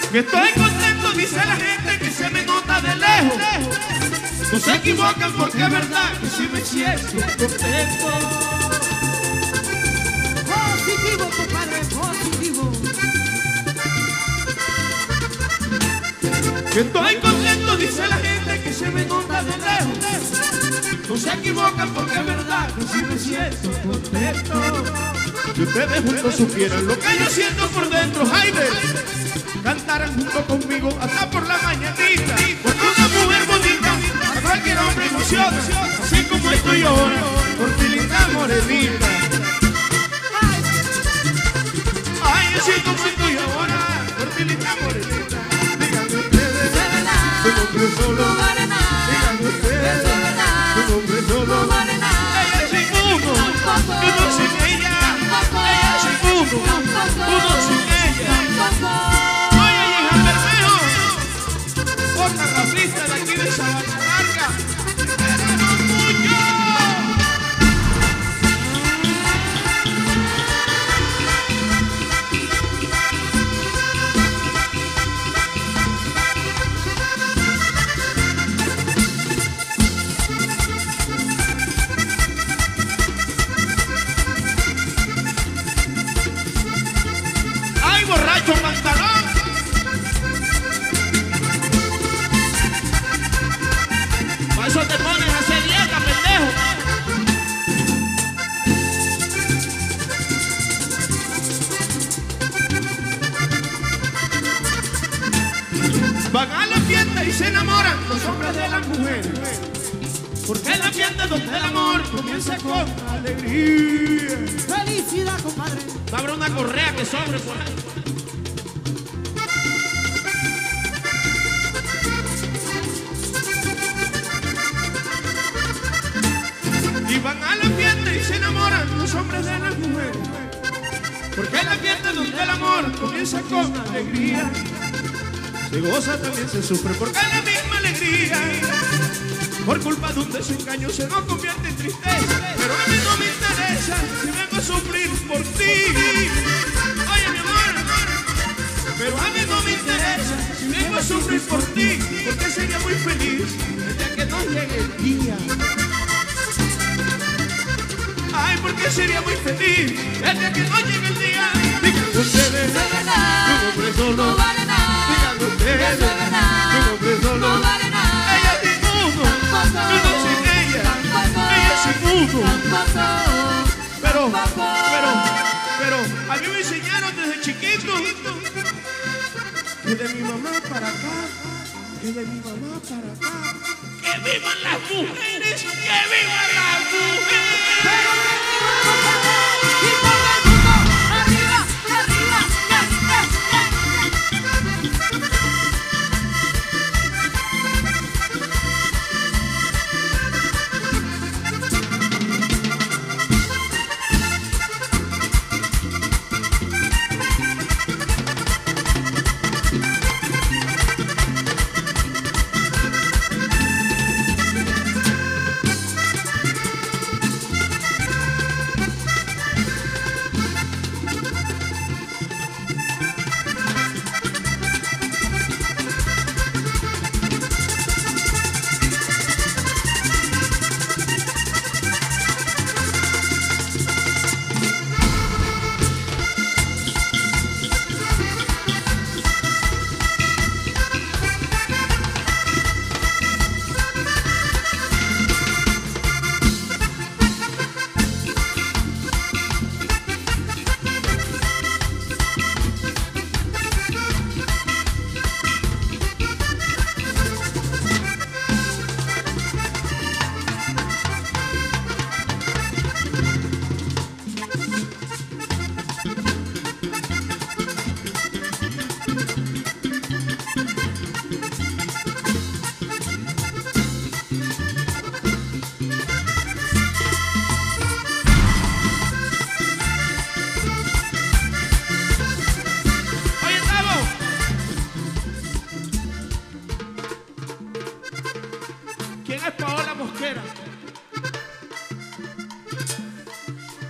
Que estoy contento, dice la gente que se me nota de lejos. No se equivocan porque es verdad que sí me siento contento. Positivo, compadre, positivo. Que estoy contento, dice la gente que se me nota de lejos. No se equivocan porque es verdad que sí me siento contento. Si ustedes juntos supieran lo que yo siento por dentro, Jaime, cantaran junto conmigo hasta por la mañanita. Porque una mujer bonita a cualquier hombre emociona, así como estoy ahora, por ti linda morenita. Ay, así como estoy ahora, por ti linda morenita. Díganme ustedes, tu nombre solo. Díganme ustedes, tu nombre solo. Ella sin uno, uno sin ella. Ella sin uno sin ella. Oye, hija Bermejo, otra racista de aquí de Sabana Larga. ¡Queremos mucho! ¡Ay, borracho pantalón! Para eso te pones a hacer dieta, pendejo. Van a la fiesta y se enamoran los hombres de las mujeres. Porque en la fiesta donde el amor comienza con alegría. Felicidad, compadre. Habrá una correa que sobre por ahí. Y van a la fiesta y se enamoran los hombres de las mujeres. Porque en la fiesta donde el amor comienza con alegría. Se goza, también se sufre, porque es la misma alegría. Por culpa de un desengaño se nos convierte en tristeza. Pero a mí no me interesa si vengo a sufrir por ti. Oye, mi amor, pero a mí no me interesa si vengo a sufrir por ti. Porque sería muy feliz el día que no llegue el día. Ay, porque sería muy feliz el día que no llegue el día. Díganme ustedes, tu nombre solo. No vale nada. Díganme ustedes, tu nombre solo. No vale nada. Ella sin uno, uno sin ella. Ella sin uno. Pero a mí me enseñaron desde chiquito que de mi mamá para acá, que de mi mamá para acá. ¡Que vivan las mujeres! ¡Que vivan las mujeres! Pero que viva, compadre. Y todo el mundo arriba, arriba.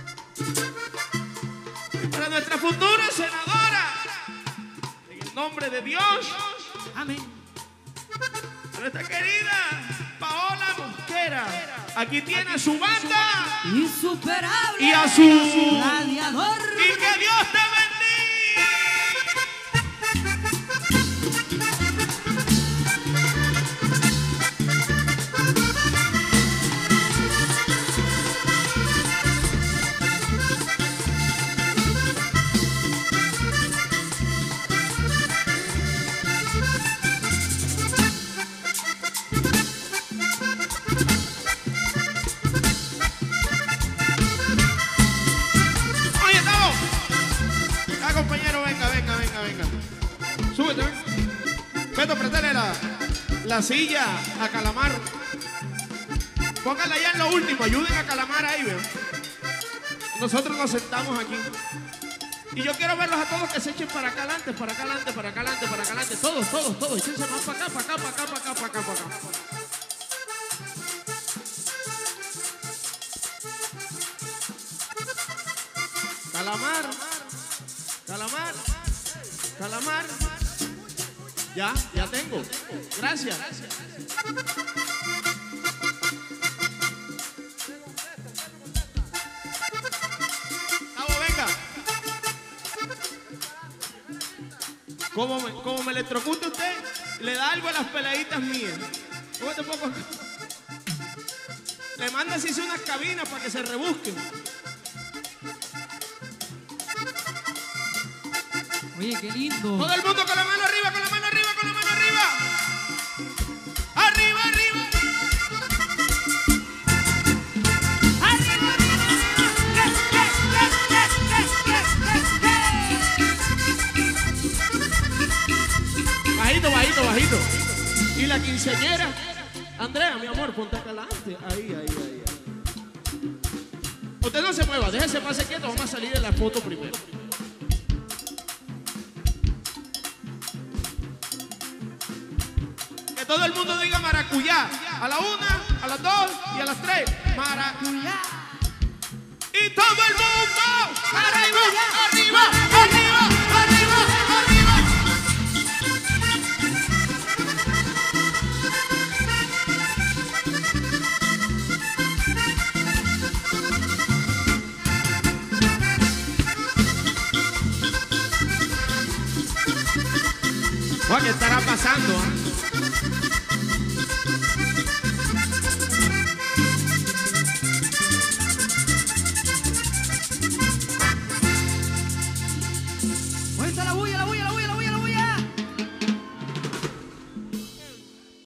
nuestra futura senadora, en el nombre de de Dios. Amén. A nuestra querida Paola Mosquera. Aquí tiene a su banda Insuperable. y a su Gladiador. y que Dios te bendiga. Compañero, venga. Súbete, ven. Beto, préstale la silla a Calamar. Póngala ya en lo último, ayuden a Calamar ahí, vean. Nosotros nos sentamos aquí. Y yo quiero verlos a todos que se echen para acá adelante, para acá adelante, para acá adelante, para acá adelante. Todos. Échense más para acá, para acá. Calamar. Ya tengo. Gracias. Cabo, venga. Como me electrocute usted, le da algo a las peladitas mías. Súbete poco. Le manda así unas cabinas para que se rebusquen. Oye, qué lindo. Todo el mundo con la mano arriba, con la mano arriba. Arriba. Bajito. Y la quinceañera. Andrea, mi amor, ponte acá adelante. Ahí. Usted no se mueva, déjese pase quieto, vamos a salir de la foto primero. Que todo el mundo diga maracuyá. A la 1, a las 2 y a las 3. Maracuyá. Y todo el mundo. Arriba. ¿Qué estará pasando?